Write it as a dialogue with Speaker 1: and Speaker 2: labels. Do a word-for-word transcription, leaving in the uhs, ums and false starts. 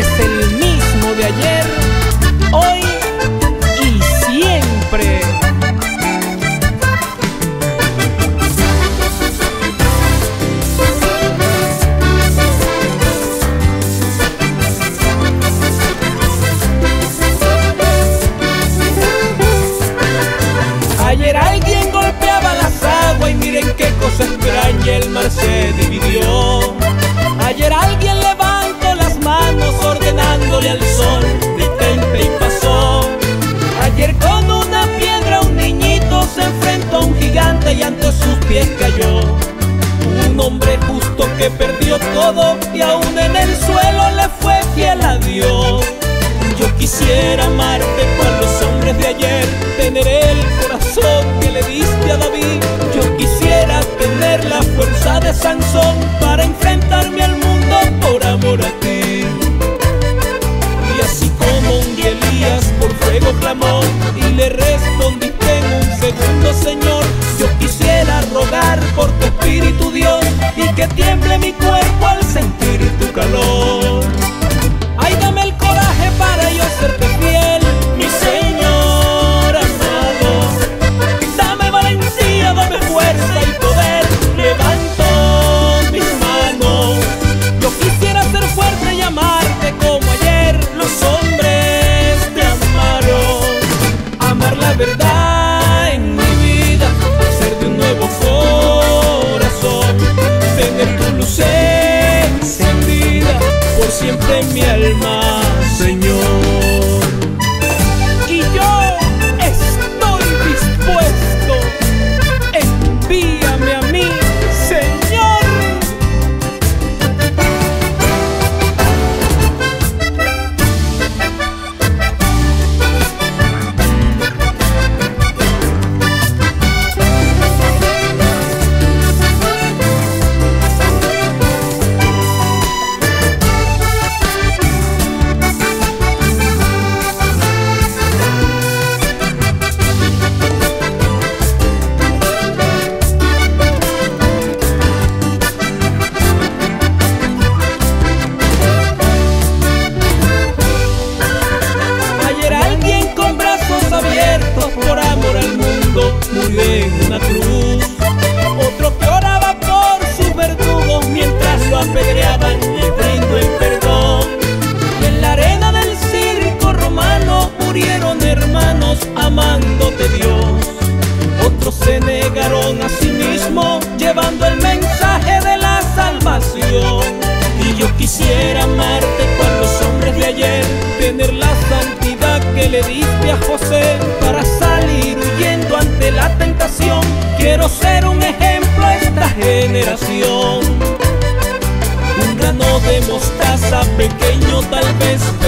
Speaker 1: es el mismo de ayer, hoy y siempre. Ayer alguien golpeaba las aguas y miren qué cosa extraña, el mar se dividió. Ayer alguien levantó las manos ordenándole al sol, detente y pasó. Ayer con una piedra un niñito se enfrentó a un gigante y ante sus pies cayó. Un hombre justo que perdió todo y aún en el suelo le fue fiel a Dios. Yo quisiera amarte cual los hombres de ayer, tener el corazón que le diste a David. Yo quisiera tener la fuerza de Sansón para enfrentarme al mundo por amor a ti. Y así como un día Elías por fuego clamó y le respondiste en un segundo, Señor, yo quisiera rogar por tu Espíritu, Dios, y que tiemble mi cuerpo al sentir tu calor. Ay, dame el coraje para yo serte fiel, mi Señor amado. Dame valentía, dame fuerza y poder. Levanto mis manos. Yo quisiera ser fuerte y amarte como ayer los hombres te amaron. Amar la verdad en mi vida, ser de un nuevo corazón, tener tu luz encendida por siempre en mi alma, Señor. Y yo estoy dispuesto, envíame a mí, Señor. Por amor al mundo murió en una cruz. Otro que oraba por sus verdugos mientras lo apedreaban, le brindó el perdón. Y en la arena del circo romano murieron hermanos amándote, Dios. Otros se negaron a sí mismos llevando el mensaje de la salvación. Y yo quisiera amarte cual los hombres de ayer, tener la santidad que le diste a José para salir huyendo ante la tentación. Quiero ser un ejemplo a esta generación. Un grano de mostaza pequeño tal vez